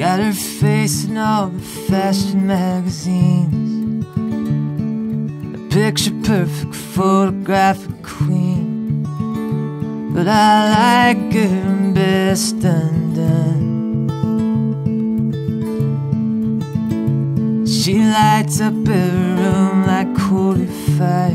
got her face in all the fashion magazines, a picture-perfect photographic queen. But I like her best undone. She lights up every room like holy fire,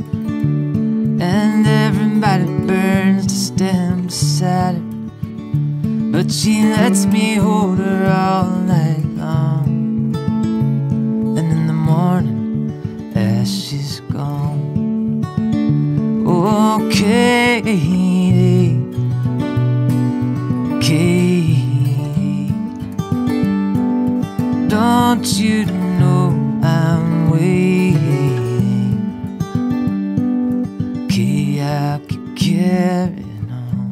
and everybody burns to stand beside her. But she lets me hold her all night long, and in the morning as she's gone, oh Katie, Katie, don't you know I'm waiting? Katie, I'll keep carrying on,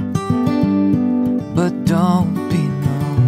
but don't be long.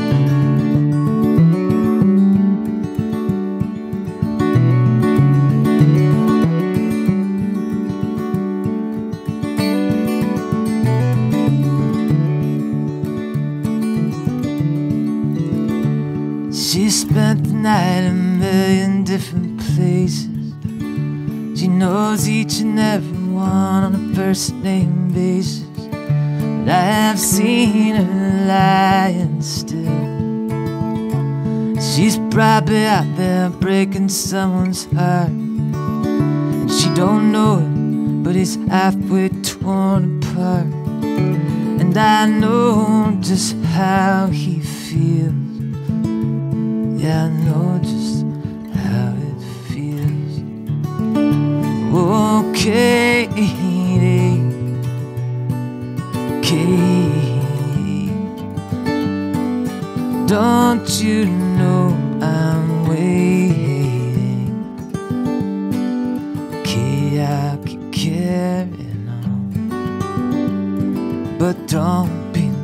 She spent the night in a million different places. She knows each and every one on a first name basis. But I have seen her lying still. She's probably out there breaking someone's heart, and she don't know it, but it's halfway torn apart. And I know just how he feels. Yeah, I know just how it feels. Oh, Katie, Katie, don't you know I'm waiting? Katie, I'll keep carrying on, but don't be long.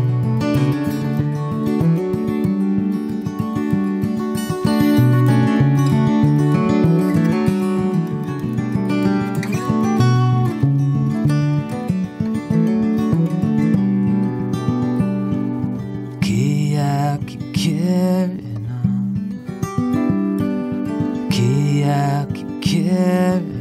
I'll keep carrying on. Katie, I'll keep carrying on.